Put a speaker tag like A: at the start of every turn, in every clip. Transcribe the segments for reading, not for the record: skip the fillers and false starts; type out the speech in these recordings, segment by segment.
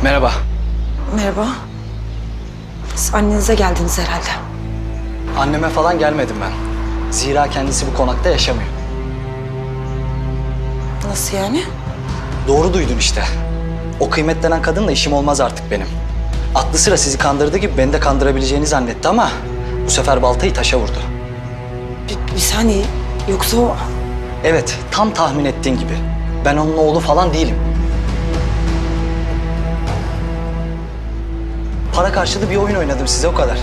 A: Merhaba.
B: Merhaba. Siz annenize geldiniz herhalde.
A: Anneme falan gelmedim ben. Zira kendisi bu konakta yaşamıyor.
B: Nasıl yani?
A: Doğru duydun işte. O Kıymet denen kadınla işim olmaz artık benim. Aklı sıra sizi kandırdığı gibi beni de kandırabileceğini zannetti ama bu sefer baltayı taşa vurdu.
B: Bir saniye. Yoksa o...
A: Evet, tam tahmin ettiğin gibi. Ben onun oğlu falan değilim. Para karşılığı bir oyun oynadım size, o kadar.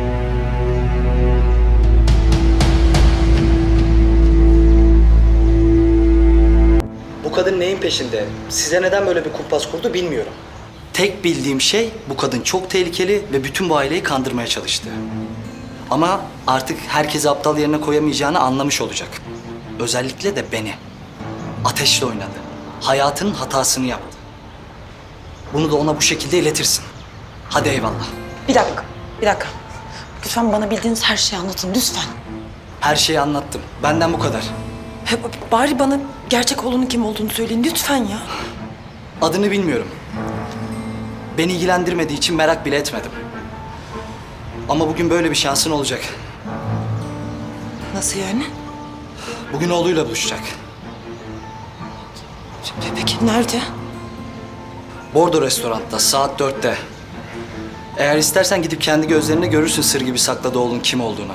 A: Bu kadın neyin peşinde? Size neden böyle bir kumpas kurdu bilmiyorum. Tek bildiğim şey bu kadın çok tehlikeli ve bütün bu aileyi kandırmaya çalıştı. Ama artık herkesi aptal yerine koyamayacağını anlamış olacak. Özellikle de beni. Ateşle oynadı. Hayatının hatasını yaptı. Bunu da ona bu şekilde iletirsin. Hadi eyvallah.
B: Bir dakika. Lütfen bana bildiğiniz her şeyi anlatın, lütfen.
A: Her şeyi anlattım. Benden bu kadar.
B: Bari bana gerçek oğlunun kim olduğunu söyleyin, lütfen ya.
A: Adını bilmiyorum. Beni ilgilendirmediği için merak bile etmedim. Ama bugün böyle bir şansın olacak.
B: Nasıl yani?
A: Bugün oğluyla buluşacak.
B: Peki nerede?
A: Bordo restoranda saat 4'te. Eğer istersen gidip kendi gözlerine görürsün sır gibi sakladığı oğlun kim olduğunu.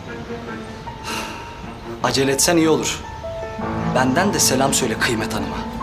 A: Acele etsen iyi olur. Benden de selam söyle Kıymet Hanım'a.